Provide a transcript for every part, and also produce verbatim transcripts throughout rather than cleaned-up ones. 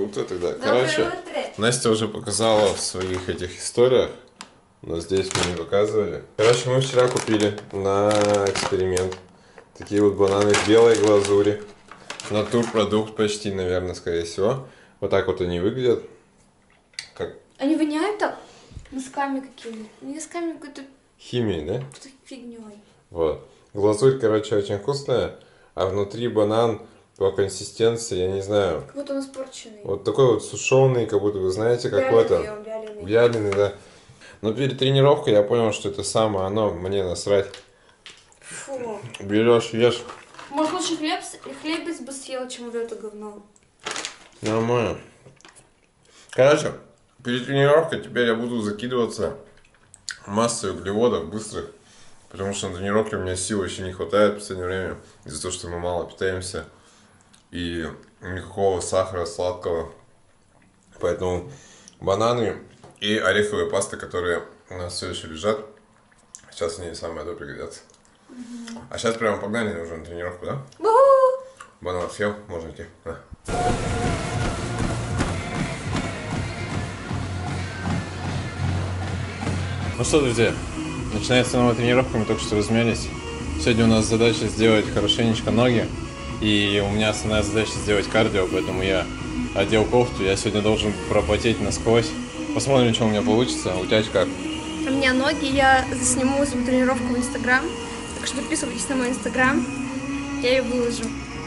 утро тогда. Короче, Настя уже показала в своих этих историях, но здесь мы не показывали. Короче, мы вчера купили на эксперимент такие вот бананы в белой глазури. Натурпродукт почти, наверное, скорее всего. Вот так вот они выглядят. Как... Они воняют так носками какими-то. Не носками, какой-то... Химией, да? Фигней. Вот. Глазурь, короче, очень вкусная, а внутри банан по консистенции, я не знаю. Как будто он испорченный. Вот такой вот сушеный, как будто вы знаете, какой-то. Вяленый. Вяленый, да. Но перед тренировкой я понял, что это самое оно, мне насрать. Фу. Берешь, ешь. Может, лучше хлеб, хлебец бы съел, чем вот это говно. Нормально. Короче, перед тренировкой теперь я буду закидываться массой углеводов быстрых. Потому что на тренировке у меня сил еще не хватает в последнее время. Из-за того, что мы мало питаемся. И никакого сахара сладкого. Поэтому бананы и ореховые пасты, которые у нас все еще лежат, сейчас они самое то пригодятся. Mm-hmm. А сейчас прямо погнали уже на тренировку, да? Uh-huh. Банан съел, можно идти. Да. Ну что, друзья, начинается новая тренировка, мы только что размялись. Сегодня у нас задача сделать хорошенечко ноги. И у меня основная задача сделать кардио, поэтому я одел кофту. Я сегодня должен пропотеть насквозь. Посмотрим, что у меня получится. У тебя как? У меня ноги, я засниму свою тренировку в Инстаграм. Так что подписывайтесь на мой Инстаграм. Я ее выложу.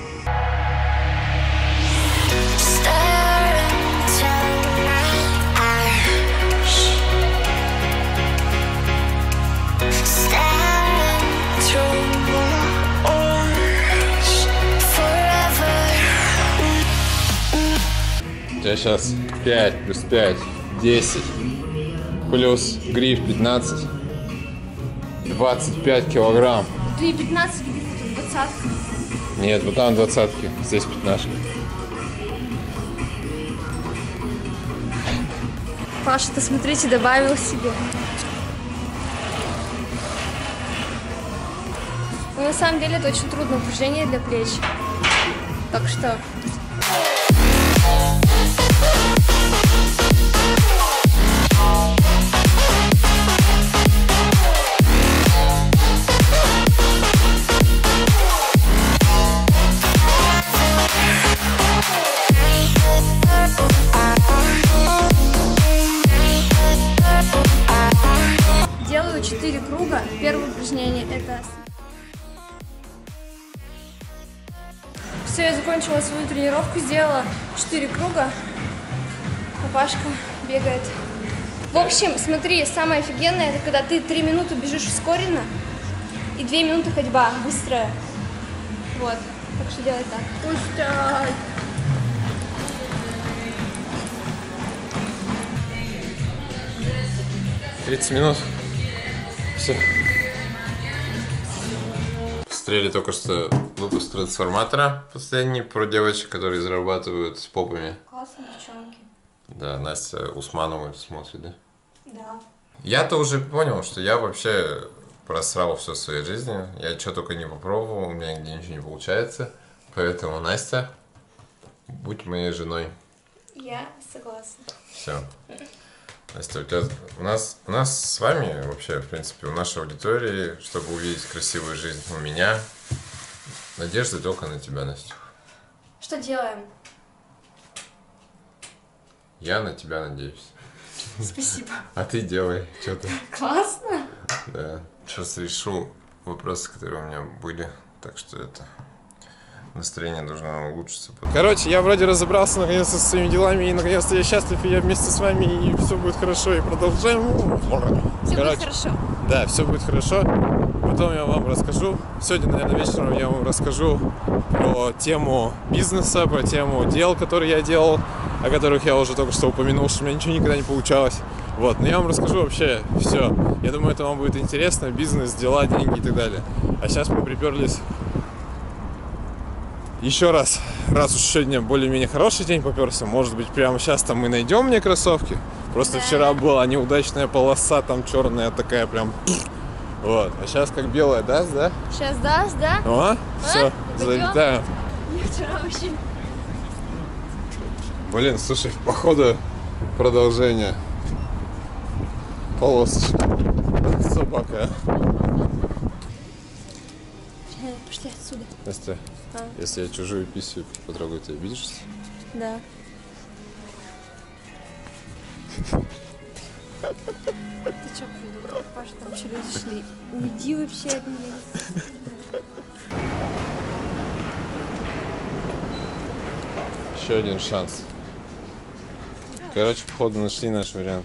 У тебя сейчас пять плюс пять, десять, плюс гриф пятнадцать, двадцать пять килограмм. Ты пятнадцать, двадцатка. Нет, вот там двадцатки, здесь пятнашка. Паша-то, смотрите, добавил себе. Но на самом деле это очень трудное упражнение для плеч. Так что... Делаю четыре круга. Первое упражнение это... Все, я закончила свою тренировку, сделала четыре круга. Папашка бегает. В общем, смотри, самое офигенное, это когда ты три минуты бежишь ускоренно и две минуты ходьба быстрая. Вот, так что делай так. Пустай! тридцать минут. Все. Посмотрели только что выпуск трансформатора последний про девочек, которые зарабатывают с попами. Классные девчонки. Да, Настя Усманова смотрит, да? Да. Я-то уже понял, что я вообще просрал все в своей жизни. Я что только не попробовал, у меня нигде ничего не получается. Поэтому, Настя, будь моей женой. Я согласна. Все. Настя, у тебя, у нас, у нас с вами вообще, в принципе, у нашей аудитории, чтобы увидеть красивую жизнь у меня, надежда только на тебя, Настя. Что делаем? Я на тебя надеюсь. Спасибо. А ты делай что-то. Классно. Да. Сейчас решу вопросы, которые у меня были, так что это... Настроение должно улучшиться. Короче, я вроде разобрался наконец-то со своими делами, и наконец-то я счастлив, и я вместе с вами, и все будет хорошо, и продолжаем. Все Короче, будет хорошо. Да, все будет хорошо. Потом я вам расскажу. Сегодня, наверное, вечером я вам расскажу про тему бизнеса, про тему дел, которые я делал, о которых я уже только что упомянул, что у меня ничего никогда не получалось. Вот, но я вам расскажу вообще все. Я думаю, это вам будет интересно. Бизнес, дела, деньги и так далее. А сейчас мы приперлись... Еще раз, раз уж сегодня более-менее хороший день попёрся, может быть, прямо сейчас там мы найдем мне кроссовки. Просто да. Вчера была неудачная полоса, там черная такая прям. Вот, а сейчас как белая, даст, да? Сейчас даст, да? О, а? Все, залетаем. Я вчера вообще... Блин, слушай, походу продолжение. Полосочка. Собака. Пошли отсюда. Настя, а? Если я чужую писю потрогаю, ты обидишься? Да. Ты чё придумал? Паша, там еще люди шли. Уйди вообще от меня. Еще один шанс. Короче, походу нашли наш вариант.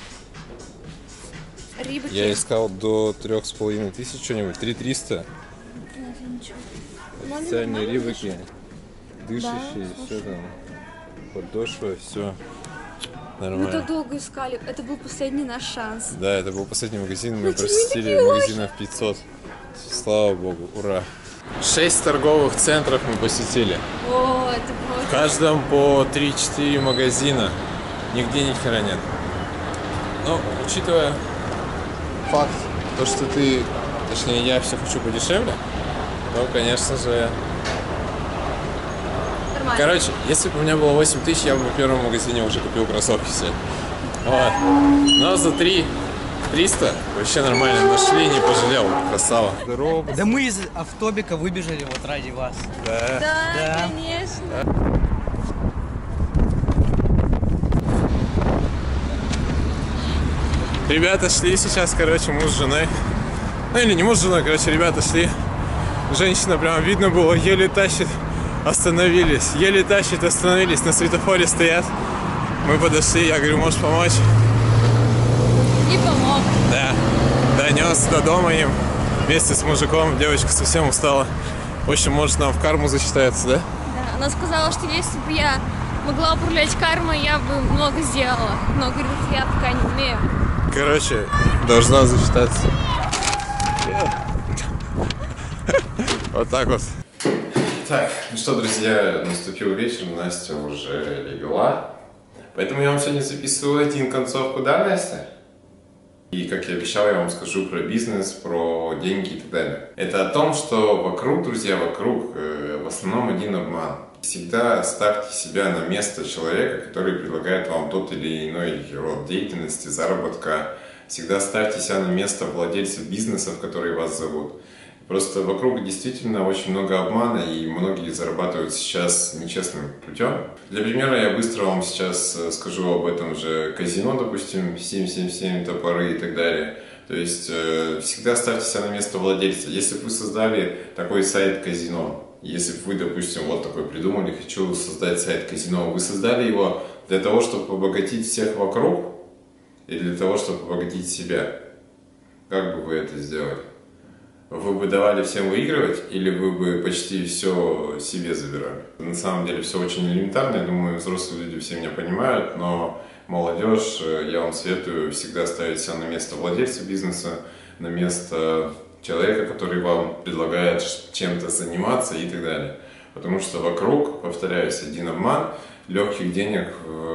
Рыбаки. Я искал до трех с половиной тысяч что-нибудь, три триста. Официальные рыбаки, дышащие, да, все там, подошва, все нормально. Мы так долго искали, это был последний наш шанс. Да, это был последний магазин, мы просидели магазинов пятьсот. Слава богу, ура. Шесть торговых центров мы посетили. О, это было... В каждом по три-четыре магазина. Нигде ни хера нет. Но, учитывая факт, то, что ты, точнее я все хочу подешевле, то, конечно же... Нормально. Короче, если бы у меня было восемь тысяч, я бы в первом магазине уже купил кроссовки все. Вот. Но за три триста вообще нормально нашли, не пожалел. Красава. Здорово. Да мы из автобика выбежали вот ради вас. Да. Да, Да. конечно. Да. Ребята шли сейчас, короче, муж с женой. Ну или не муж с женой, короче, ребята шли. Женщина прям видно было, еле тащит, остановились. Еле тащит, остановились, на светофоре стоят. Мы подошли, я говорю, можешь помочь? И помог. Да. Донес до дома им вместе с мужиком. Девочка совсем устала. В общем, может, нам в карму засчитается, да? Да, она сказала, что если бы я могла управлять кармой, я бы много сделала. Но, говорит, я пока не умею. Короче, должна засчитаться. Вот так вот. Так, ну что, друзья, наступил вечер, Настя уже легла. Поэтому я вам сегодня записываю один концовку, да, Настя? И, как я обещал, я вам скажу про бизнес, про деньги и так далее. Это о том, что вокруг, друзья, вокруг э, в основном один обман. Всегда ставьте себя на место человека, который предлагает вам тот или иной род деятельности, заработка. Всегда ставьте себя на место владельца бизнеса, в который вас зовут. Просто вокруг действительно очень много обмана, и многие зарабатывают сейчас нечестным путем. Для примера я быстро вам сейчас скажу об этом же казино, допустим, семь семь семь, топоры и так далее. То есть э, всегда ставьте себя на место владельца. Если бы вы создали такой сайт казино, если бы вы, допустим, вот такой придумали, хочу создать сайт казино, вы создали его для того, чтобы обогатить всех вокруг или для того, чтобы обогатить себя? Как бы вы это сделали? Вы бы давали всем выигрывать или вы бы почти все себе забирали? На самом деле все очень элементарно, я думаю, взрослые люди все меня понимают, но молодежь, я вам советую всегда ставить себя на место владельца бизнеса, на место человека, который вам предлагает чем-то заниматься и так далее. Потому что вокруг, повторяюсь, один обман, легких денег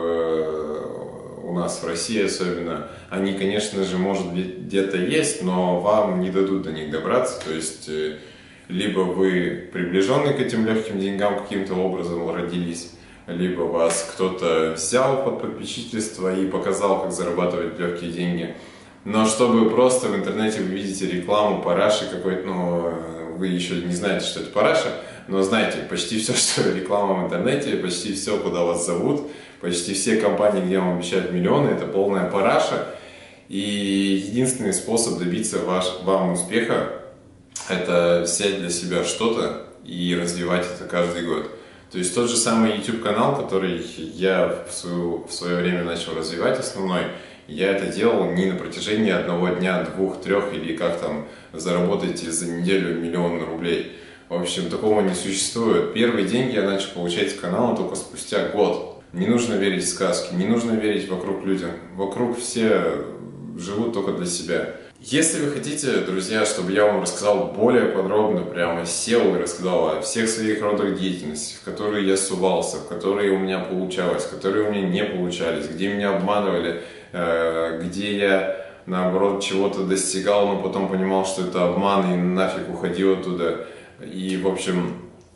у нас в России особенно, они, конечно же, может быть, где-то есть, но вам не дадут до них добраться. То есть, либо вы приближенный к этим легким деньгам каким-то образом родились, либо вас кто-то взял под попечительство и показал, как зарабатывать легкие деньги. Но чтобы просто в интернете вы видите рекламу параши какой-то, ну, вы еще не знаете, что это параша, но знаете, почти все, что реклама в интернете, почти все, куда вас зовут, почти все компании, где вам обещают миллионы, это полная параша. И единственный способ добиться ваш, вам успеха, это взять для себя что-то и развивать это каждый год. То есть тот же самый YouTube-канал, который я в, свою, в свое время начал развивать основной, я это делал не на протяжении одного дня, двух, трех, или как там заработать за неделю миллион рублей. В общем, такого не существует. Первые деньги я начал получать с канала только спустя год. Не нужно верить в сказки, не нужно верить вокруг людям. Вокруг все живут только для себя. Если вы хотите, друзья, чтобы я вам рассказал более подробно, прямо сел и рассказал о всех своих родах деятельности, в которые я сувался, в которые у меня получалось, которые у меня не получались, где меня обманывали, где я, наоборот, чего-то достигал, но потом понимал, что это обман, и нафиг уходил оттуда. И, в общем,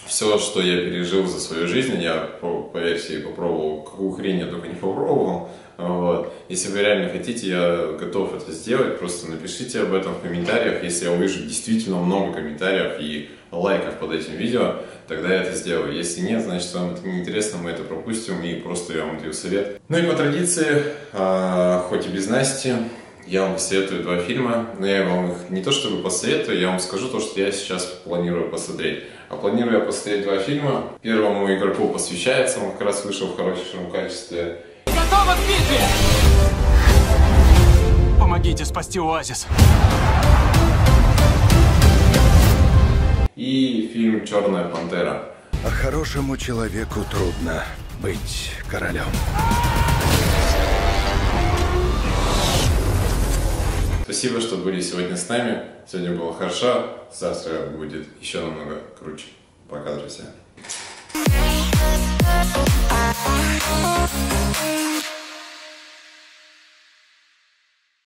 все, что я пережил за свою жизнь, я, по, по версии, попробовал, какую хрень я только не попробовал. Вот. Если вы реально хотите, я готов это сделать. Просто напишите об этом в комментариях. Если я увижу действительно много комментариев и лайков под этим видео, тогда я это сделаю. Если нет, значит, вам это неинтересно, мы это пропустим, и просто я вам даю совет. Ну и по традиции, а, хоть и без Насти, я вам посоветую два фильма, но я вам их не то чтобы посоветую, я вам скажу то, что я сейчас планирую посмотреть. А планирую я посмотреть два фильма. Первому игроку посвящается, он как раз вышел в хорошем качестве. Готово к битве! Помогите спасти оазис. И фильм «Черная пантера». А хорошему человеку трудно быть королем. Спасибо, что были сегодня с нами. Сегодня было хорошо, завтра будет еще намного круче. Пока, друзья.